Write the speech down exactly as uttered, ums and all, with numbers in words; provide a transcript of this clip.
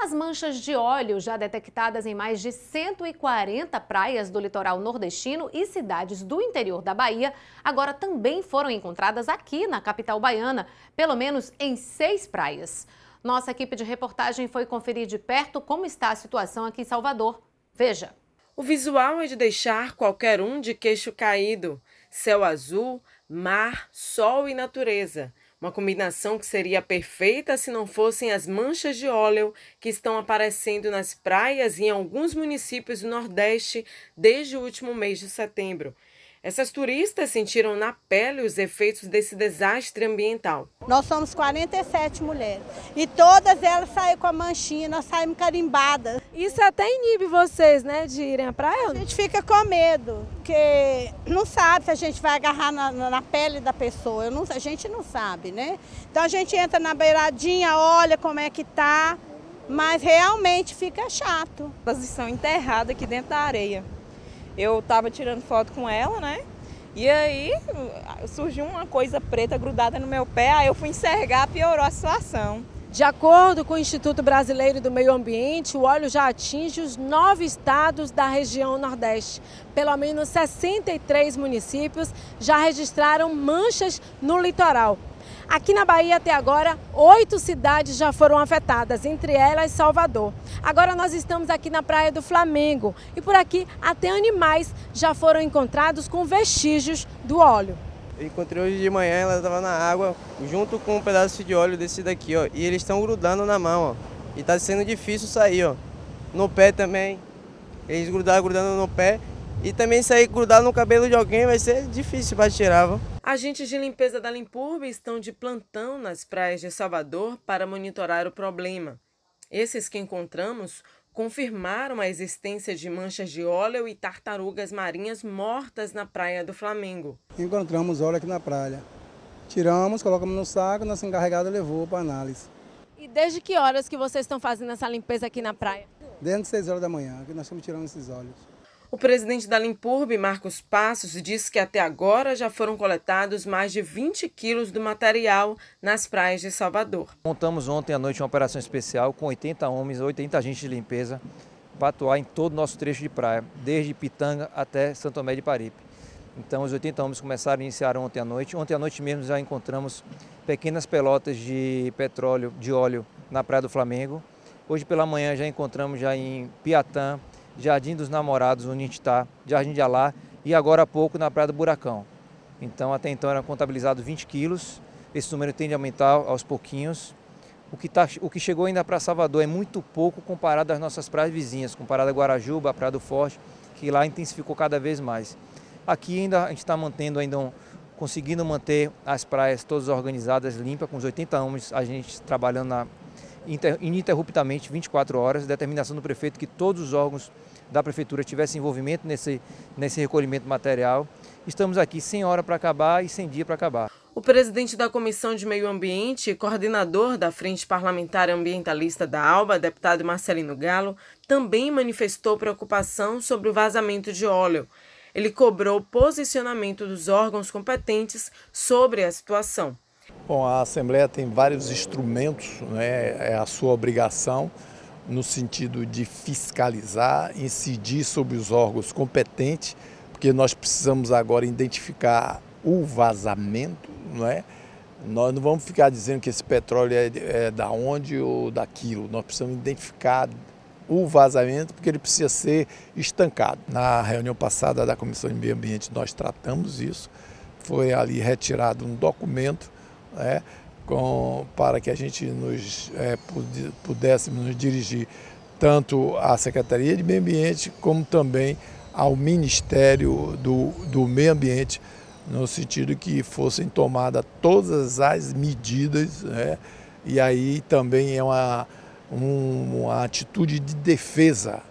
As manchas de óleo, já detectadas em mais de cento e quarenta praias do litoral nordestino e cidades do interior da Bahia, agora também foram encontradas aqui na capital baiana, pelo menos em seis praias. Nossa equipe de reportagem foi conferir de perto como está a situação aqui em Salvador. Veja. O visual é de deixar qualquer um de queixo caído. Céu azul, mar, sol e natureza. Uma combinação que seria perfeita se não fossem as manchas de óleo que estão aparecendo nas praias e em alguns municípios do Nordeste desde o último mês de setembro. Essas turistas sentiram na pele os efeitos desse desastre ambiental. Nós somos quarenta e sete mulheres e todas elas saem com a manchinha, nós saímos carimbadas. Isso até inibe vocês, né, de irem à praia? A gente fica com medo, porque não sabe se a gente vai agarrar na, na pele da pessoa, Eu não, a gente não sabe, né? Então a gente entra na beiradinha, olha como é que tá, mas realmente fica chato. Elas estão enterradas aqui dentro da areia. Eu estava tirando foto com ela, né? E aí surgiu uma coisa preta grudada no meu pé, aí eu fui enxergar, piorou a situação. De acordo com o Instituto Brasileiro do Meio Ambiente, o óleo já atinge os nove estados da região Nordeste. Pelo menos sessenta e três municípios já registraram manchas no litoral. Aqui na Bahia, até agora, oito cidades já foram afetadas, entre elas Salvador. Agora nós estamos aqui na Praia do Flamengo e por aqui até animais já foram encontrados com vestígios do óleo. Eu encontrei hoje de manhã, ela estava na água, junto com um pedaço de óleo desse daqui, ó. E eles estão grudando na mão, ó. E está sendo difícil sair, ó. No pé também. Eles grudaram, grudando no pé. E também sair grudado no cabelo de alguém vai ser difícil para tirar, ó. Agentes de limpeza da Limpurbe estão de plantão nas praias de Salvador para monitorar o problema. Esses que encontramos confirmaram a existência de manchas de óleo e tartarugas marinhas mortas na Praia do Flamengo. Encontramos óleo aqui na praia. Tiramos, colocamos no saco, nosso encarregado levou para análise. E desde que horas que vocês estão fazendo essa limpeza aqui na praia? Desde seis horas da manhã, que nós estamos tirando esses óleos. O presidente da Limpurbe, Marcos Passos, disse que até agora já foram coletados mais de vinte quilos do material nas praias de Salvador. Montamos ontem à noite uma operação especial com oitenta homens, oitenta agentes de limpeza para atuar em todo o nosso trecho de praia, desde Pitanga até Santo Tomé de Paripe. Então os oitenta homens começaram a iniciar ontem à noite. Ontem à noite mesmo já encontramos pequenas pelotas de petróleo, de óleo na Praia do Flamengo. Hoje pela manhã já encontramos já em Piatã, Jardim dos Namorados, onde a gente está, Jardim de Alá e agora há pouco na Praia do Buracão. Então até então era contabilizado vinte quilos, esse número tende a aumentar aos pouquinhos. O que, tá, o que chegou ainda para Salvador é muito pouco comparado às nossas praias vizinhas, comparado a Guarajuba, a Praia do Forte, que lá intensificou cada vez mais. Aqui ainda a gente está mantendo, ainda um, conseguindo manter as praias todas organizadas, limpas, com os oitenta homens, a gente trabalhando na ininterruptamente, vinte e quatro horas, determinação do prefeito que todos os órgãos da prefeitura tivessem envolvimento nesse, nesse recolhimento material. Estamos aqui sem hora para acabar e sem dia para acabar. O presidente da Comissão de Meio Ambiente e coordenador da Frente Parlamentar Ambientalista da ALBA, deputado Marcelino Galo, também manifestou preocupação sobre o vazamento de óleo. Ele cobrou posicionamento dos órgãos competentes sobre a situação. Bom, a Assembleia tem vários instrumentos, né? É a sua obrigação no sentido de fiscalizar, incidir sobre os órgãos competentes, porque nós precisamos agora identificar o vazamento, não é? Nós não vamos ficar dizendo que esse petróleo é, é da onde ou daquilo, nós precisamos identificar o vazamento, porque ele precisa ser estancado. Na reunião passada da Comissão de Meio Ambiente nós tratamos isso, foi ali retirado um documento, É, com, para que a gente nos, é, pudéssemos nos dirigir tanto à Secretaria de Meio Ambiente como também ao Ministério do, do Meio Ambiente, no sentido que fossem tomadas todas as medidas, né, e aí também é uma, um, uma atitude de defesa